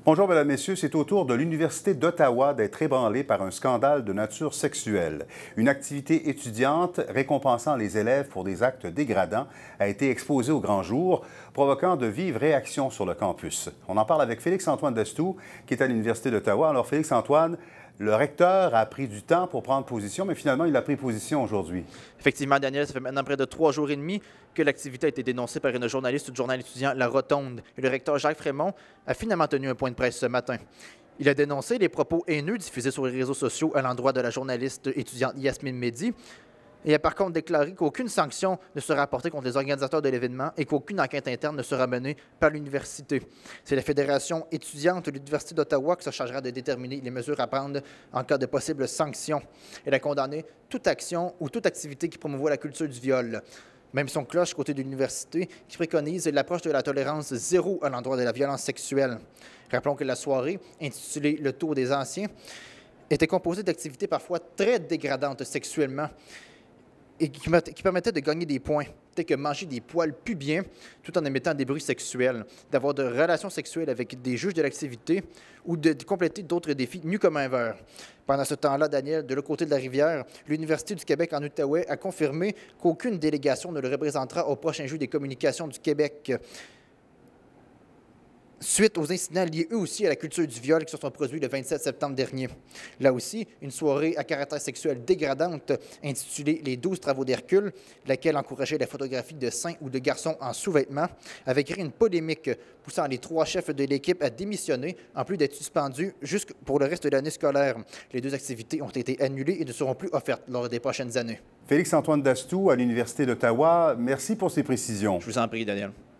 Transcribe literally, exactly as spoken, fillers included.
Bonjour, mesdames, messieurs. C'est au tour de l'Université d'Ottawa d'être ébranlée par un scandale de nature sexuelle. Une activité étudiante récompensant les élèves pour des actes dégradants a été exposée au grand jour, provoquant de vives réactions sur le campus. On en parle avec Félix-Antoine Dastou, qui est à l'Université d'Ottawa. Alors, Félix-Antoine, le recteur a pris du temps pour prendre position, mais finalement, il a pris position aujourd'hui. Effectivement, Daniel, ça fait maintenant près de trois jours et demi que l'activité a été dénoncée par une journaliste du journal étudiant La Rotonde. Et le recteur Jacques Frémont a finalement tenu un point de presse ce matin. Il a dénoncé les propos haineux diffusés sur les réseaux sociaux à l'endroit de la journaliste étudiante Yasmine Mehdi. Et a par contre déclaré qu'aucune sanction ne sera apportée contre les organisateurs de l'événement et qu'aucune enquête interne ne sera menée par l'université. C'est la Fédération étudiante de l'Université d'Ottawa qui se chargera de déterminer les mesures à prendre en cas de possibles sanctions. Elle a condamné toute action ou toute activité qui promouvoit la culture du viol. Même son cloche côté de l'université qui préconise l'approche de la tolérance zéro à l'endroit de la violence sexuelle. Rappelons que la soirée, intitulée « Le tour des anciens », était composée d'activités parfois très dégradantes sexuellement et qui, qui permettaient de gagner des points, tels que manger des poils pubiens tout en émettant des bruits sexuels, d'avoir de relations sexuelles avec des juges de l'activité ou de, de compléter d'autres défis nus comme un verre. Pendant ce temps-là, Daniel, de l'autre côté de la rivière, l'Université du Québec en Outaouais a confirmé qu'aucune délégation ne le représentera au prochain jeu des communications du Québec, suite aux incidents liés eux aussi à la culture du viol qui se sont produits le vingt-sept septembre dernier. Là aussi, une soirée à caractère sexuel dégradante intitulée « Les douze travaux d'Hercule », laquelle encourageait la photographie de seins ou de garçons en sous-vêtements, avait créé une polémique poussant les trois chefs de l'équipe à démissionner, en plus d'être suspendus jusque pour le reste de l'année scolaire. Les deux activités ont été annulées et ne seront plus offertes lors des prochaines années. Félix-Antoine Dastou à l'Université d'Ottawa, merci pour ces précisions. Je vous en prie, Daniel.